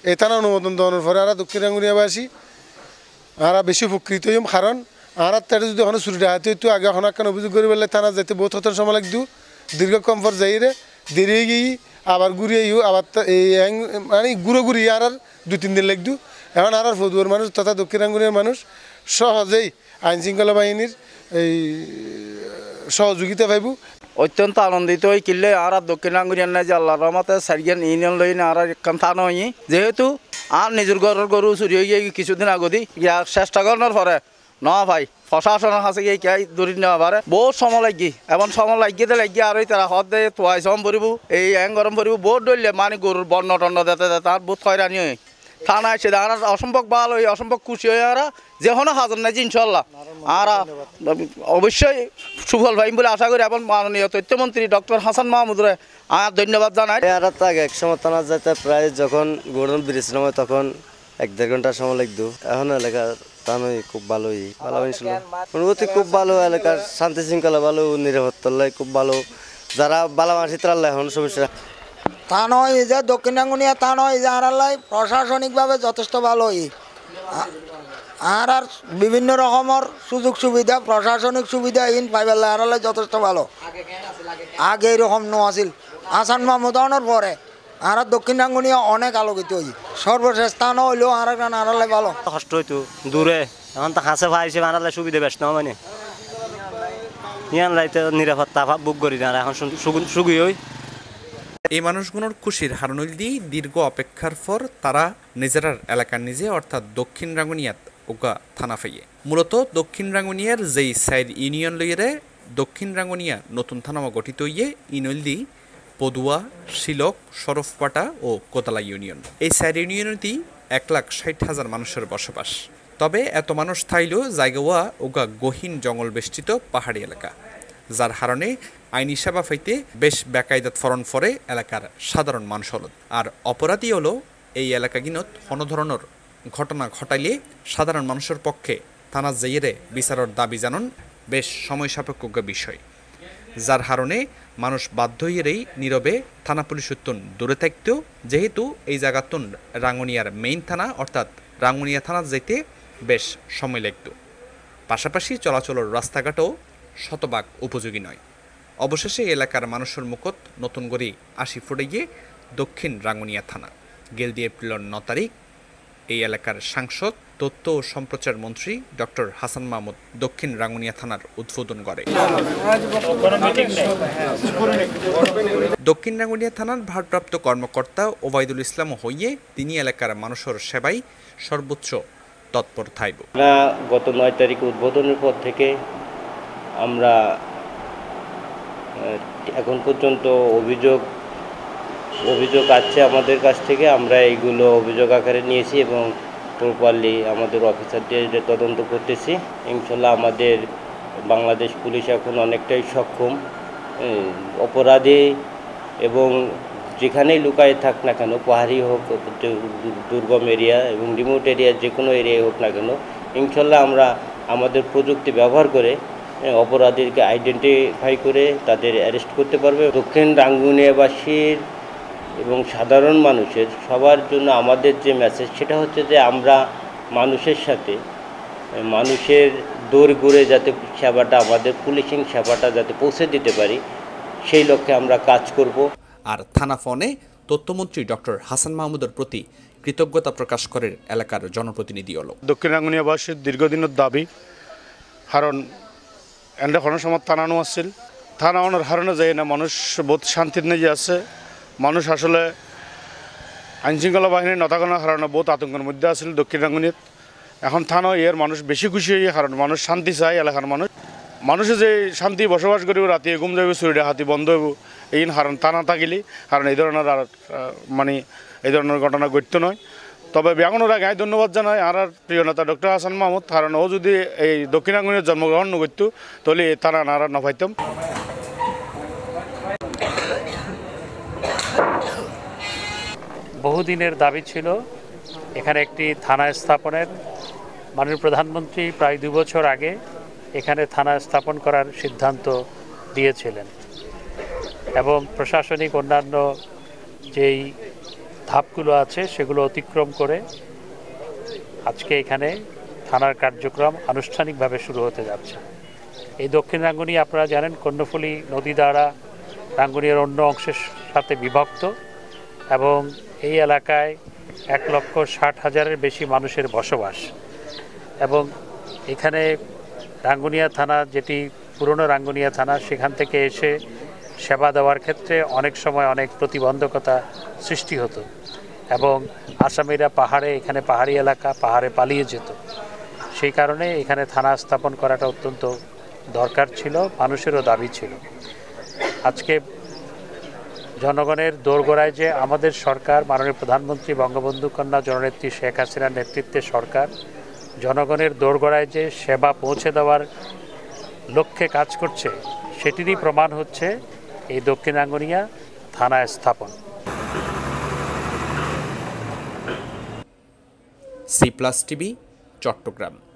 এই থানা অনুমোদন দেওয়ার পরে আমরা দক্ষিণ রাঙ্গুনিয়াবাসী আমরা বেশি উপকৃত হইম। কারণ আমরা তারা যদি এখন চুরি ডাহাতি হইতো আগে এখন একখান অভিযোগ করে বললে থানা যেতে বহুত হতার সময় লাগতো, দীর্ঘ কমফোর্ট যাইরে দেরি হয়ে গিয়ে আবার ঘুরিয়ে আবার এই মানে ঘুরি আর 2-3 দিন লাগতো। এখন আর ফদুয়ার মানুষ তথা দক্ষিণ রাঙ্গুনিয়ার মানুষ সহজেই আইন শৃঙ্খলা বাহিনীর এই সহযোগিতা পাইব। অত্যন্ত আনন্দিত হই কিনলে আর দক্ষিণ রাঙ্গুনিয়ার নাই যে আল্লাহ রহমতে সারিয়ান ইউনিয়ন লই না আর একখান থানা হই যেহেতু আর নিজের ঘরের গরু চুরি হয়ে গিয়ে কিছুদিন আগদি ইয়ার চেষ্টা করার পরে না ভাই প্রশাসনের কাছে গিয়ে কে দূরি নেওয়া পারে বহুত সময় লাগি এমন সময় লাগিয়ে লাগিয়ে আর তারা হদ দিয়ে তোয়াই সম পড়ব এই গরম পড়ব বহুত ধরলে মানে গরুর বর্ণ টন্ন দিতে তার বহুত হয়রানি হয় থানা এসে আর অসম্ভব ভালো হই অসম্ভব খুশি হয়ে আর যে কোনো হাজার নাই ইনশাল্লাহ আর অবশ্যই সুফল ভাই বলে আশা করি এবং মাননীয় তথ্যমন্ত্রী ডক্টর হাসান মাহমুদরে আর ধন্যবাদ জানাই। আর আগে এক সময় থানা যেতে প্রায় যখন গরম ব্রিজ নামে তখন 1-1.5 ঘন্টা সময় লাগতো। এখন এলাকার থানাই খুব ভালোই ভালো হয়েছিল, অনুভূতি খুব ভালো, এলাকার শান্তি শৃঙ্খলা ভালো, নিরাপত্তা খুব ভালো, যারা ভালো মানুষ তারা এখন সমস্যা থানা এই যে দক্ষিণ রাঙ্গুনিয়া থানা এই যে আড়ালাই প্রশাসনিকভাবে যথেষ্ট ভালো আর বিভিন্ন রকমের সুযোগ সুবিধা প্রশাসনিক সুবিধা ইন পাইবেলা আড়ালাই যথেষ্ট ভালো। আগে এরকম নো আছিল হাসান মাহমুদানোর পরে আর দক্ষিণ রাঙ্গুনিয়া অনেক আলোকিত হই সর্বশেষ স্থান হইলেও আর একখান আড়ালাই ভালো। কষ্ট হইতো দূরে, এখন তো হাসে ভাই হিসেবে আড়ালাই সুবিধা বেশ না মানে ইয়ান লাইতে নিরাপত্তা বুক করি না এখন সুখী হই। এই মানুষগুলোর খুশির হারনইল দিয়ে দীর্ঘ অপেক্ষার পর তারা নিজেরার এলাকার নিজে অর্থাৎ দক্ষিণ রাঙ্গুনিয়াত ওগা থানা ফাইয়ে মূলত দক্ষিণ রাঙ্গুনিয়ার যেই সাইড ইউনিয়ন লইরে দক্ষিণ রাঙ্গুনিয়া নতুন থানামা গঠিত হইয়ে ইনইল দি পদুয়া, শিলক, শরফপাটা ও কোতালা ইউনিয়ন। এই সাইড ইউনিয়নটি 1,60,000 মানুষের বসবাস। তবে এত মানুষ থাইলেও জায়গাওয়া ওগা গহীন জঙ্গল বেষ্টিত পাহাড়ি এলাকা, যার কারণে আইনি সেবা পাইতে বেশ বেকায়দাত ফরন ফরে এলাকার সাধারণ মানুষ হল। আর অপরাধী হলো এই এলাকাগিনত কোনো ধরনের ঘটনা ঘটাইলে সাধারণ মানুষের পক্ষে থানা যাইয়ে বিচারের দাবি জানান বেশ সময় সাপেক্ষ বিষয়, যার কারণে মানুষ বাধ্য হইয়েই নীরবে থানা পুলিশ উত্তন দূরে থাকতেও যেহেতু এই জায়গাতুন রাঙ্গুনিয়ার মেইন থানা অর্থাৎ রাঙ্গুনিয়া থানা যাইতে বেশ সময় লাগত, পাশাপাশি চলাচলের রাস্তাঘাটও শতভাগ উপযোগী নয়। অবশেষে এলাকার মানুষের মুখত নতুন করে 80 ফুটে গিয়ে দক্ষিণ রাঙ্গুনিয়া থানা গেলদি এপ্রিলের 9 তারিখ এই এলাকার সাংসদ তথ্য ও সম্প্রচার মন্ত্রী ডক্টর হাসান মাহমুদ দক্ষিণ রাঙ্গুনিয়া থানার উদ্বোধন করে। দক্ষিণ রাঙ্গুনিয়া থানার ভারপ্রাপ্ত কর্মকর্তা ওবায়দুল ইসলাম হইয়ে তিনি এলাকার মানুষের সেবায় সর্বোচ্চ তৎপর থাইব। গত 9 তারিখ উদ্বোধনের পর থেকে আমরা এখন পর্যন্ত অভিযোগ আছে আমাদের কাছ থেকে, আমরা এইগুলো অভিযোগ আকারে নিয়েছি এবং প্রপারলি আমাদের অফিসারদের তদন্ত করতেছি। ইনশাল্লাহ আমাদের বাংলাদেশ পুলিশ এখন অনেকটাই সক্ষম অপরাধী এবং যেখানেই লুকায় থাক না কেন, পাহাড়ি হোক, দুর্গম এরিয়া এবং রিমোট এরিয়া যে কোনো এরিয়ায় হোক না কেন, ইনশাল্লাহ আমরা আমাদের প্রযুক্তি ব্যবহার করে অপরাধীকে আইডেন্টিফাই করে তাদের অ্যারেস্ট করতে পারবে। দক্ষিণ রাঙ্গুনিয়াবাসীর এবং সাধারণ মানুষের সবার জন্য আমাদের যে মেসেজ সেটা হচ্ছে যে আমরা মানুষের সাথে মানুষের দৌড় ঘুরে যাতে সেবাটা আমাদের পুলিশিং সেবাটা যাতে পৌঁছে দিতে পারি সেই লক্ষ্যে আমরা কাজ করব। আর থানা ফোনে তথ্যমন্ত্রী ডক্টর হাসান মাহমুদের প্রতি কৃতজ্ঞতা প্রকাশ করে এলাকার জনপ্রতিনিধি হল। দক্ষিণ রাঙ্গুনিয়াবাসীর দীর্ঘদিনের দাবি, কারণ এন্ড কোনো সময় থানা নো আসছিল, থানা ওনার হারানো যায় না, মানুষ বহুত শান্তির নিয়ে আছে, মানুষ আসলে আইনশৃঙ্খলা বাহিনীর নতাগণার কারণে বহুত আতঙ্কের মধ্যে আছিল দক্ষিণ রাঙ্গুনিয়াত। এখন থানা এর মানুষ বেশি খুশি হয়ে, কারণ মানুষ শান্তি চায়, এলাকার মানুষে যে শান্তি বসবাস করিব, রাতে ঘুম যাবে, চুরি হাতি বন্ধ হইব, এই কারণ থানা থাকিলে, কারণ এই ধরনের আর মানে এই ধরনের ঘটনা ঘটতে নয়। তবে ব্যাঙ্গনের আগে ধন্যবাদ জানাই আর প্রিয় নেতা ডক্টর হাসান মাহমুদ, কারণ ও যদি এই দক্ষিণ রাঙ্গুনিয়ার জন্মগ্রহণ করতো তাহলে এই থানা আর না পাইতাম। বহুদিনের দাবি ছিল এখানে একটি থানা স্থাপনের। মাননীয় প্রধানমন্ত্রী প্রায় 2 বছর আগে এখানে থানা স্থাপন করার সিদ্ধান্ত দিয়েছিলেন এবং প্রশাসনিক অন্যান্য যেই ধাপগুলো আছে সেগুলো অতিক্রম করে আজকে এখানে থানার কার্যক্রম আনুষ্ঠানিকভাবে শুরু হতে যাচ্ছে। এই দক্ষিণ রাঙ্গুনিয়া আপনারা জানেন কর্ণফুলী নদী দ্বারা রাঙ্গুনিয়ার অন্য অংশের সাথে বিভক্ত এবং এই এলাকায় 1,60,000-এর বেশি মানুষের বসবাস এবং এখানে রাঙ্গুনিয়া থানা যেটি পুরনো রাঙ্গুনিয়া থানা সেখান থেকে এসে সেবা দেওয়ার ক্ষেত্রে অনেক সময় অনেক প্রতিবন্ধকতা সৃষ্টি হতো এবং আসামিরা এখানে পাহাড়ি এলাকা পাহাড়ে পালিয়ে যেত। সেই কারণে এখানে থানা স্থাপন করাটা অত্যন্ত দরকার ছিল, মানুষেরও দাবি ছিল। আজকে জনগণের দোরগোড়ায় যে আমাদের সরকার মাননীয় প্রধানমন্ত্রী বঙ্গবন্ধু কন্যা জননেত্রী শেখ হাসিনার নেতৃত্বে সরকার জনগণের দোরগোড়ায় যে সেবা পৌঁছে দেওয়ার লক্ষ্যে কাজ করছে সেটিরই প্রমাণ হচ্ছে এই দক্ষিণ রাঙ্গুনিয়া থানা স্থাপন। C+ TV, Chittagong.